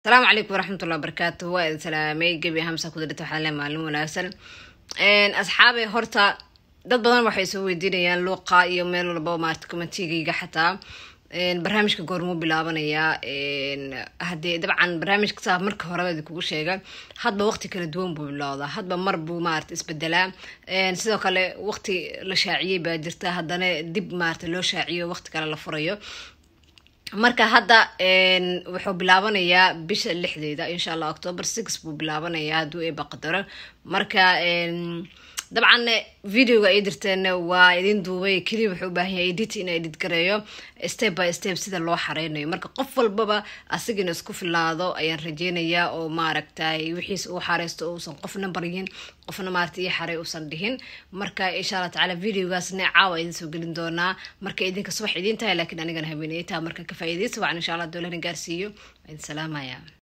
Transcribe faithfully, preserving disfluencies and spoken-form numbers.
السلام عليكم ورحمة الله وبركاته. وإذا سلامي جبي همسة كودرت وحلا معلومة وناسل إن أصحابي هرتا dad badan waxay soo weydiinayaan luuqa iyo meel walba maarta commentiga xataa in barnaamijka goormo bilaabanaya in hadii dabcan barnaamijka saab marka hore ay kugu sheegan hadba waqti kala duwan buu bilowdaa hadba mar buu maarta isbedelaa in sidoo kale waqti la shaaciyay baa jirta hadana dib maarta loo shaaciyo waqti kale la furayo marka hadda in wuxuu bilaabanayaa bisha lixdeeda insha Allah October six buu bilaabanayaa haduu ay baqdaro marka in dabcan video ay dirteen waa idin duubay kaliya wuxuu u baahan yahay edit in edit gareeyo step by step sida loo xareynayo marka qof walbaba asigina isku filaado ayaan rajeynayaa oo maaragtay wixiis uu xareysto oo san qofna bariyin qofna maartay xarey oo san dhihin marka insha Allah taala videogaasna caawa idin soo gelin doonaa marka idinka subax idin tahay laakiin aniga habeenayta marka ka faa'iideyso waan insha Allah doolan gaarsiiyo in salaamaya